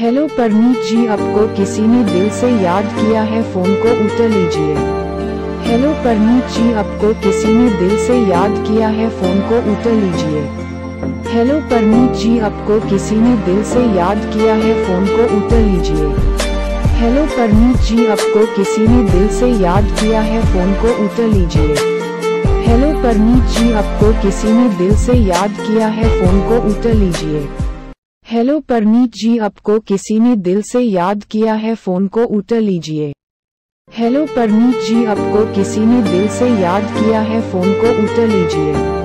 Hello Preneet जी, आपको किसी ने दिल से याद किया है, फोन को उठा लीजिए। हेलो परनीत जी, आपको किसी ने दिल से याद किया है, फोन को उठा लीजिए। हेलो परनीत जी, आपको किसी ने दिल से याद किया है, फोन को उठा लीजिए। हेलो परनीत जी, आपको किसी ने दिल से याद किया है, फोन को उठा लीजिए। हेलो परनीत जी, आपको किसी ने दिल से याद किया है, फोन को उठा लीजिए। हेलो परनीत जी, आपको किसी ने दिल से याद किया है, फोन को उठा लीजिए। हेलो परनीत जी, आपको किसी ने दिल से याद किया है, फोन को उठा लीजिए।